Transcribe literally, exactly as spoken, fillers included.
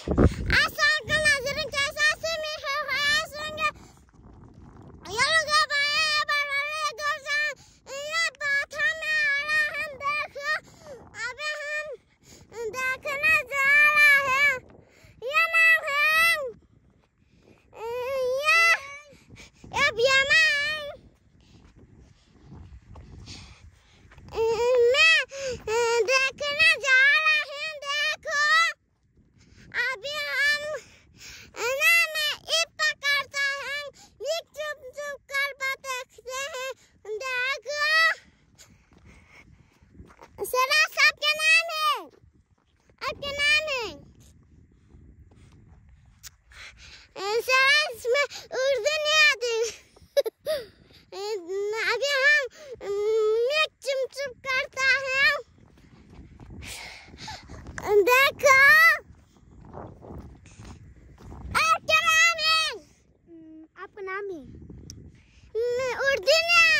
उर्दू नहीं आती। अभी हम चुप चुप करता है। देखो क्या नाम है? आपका नाम है? उर्दू नहीं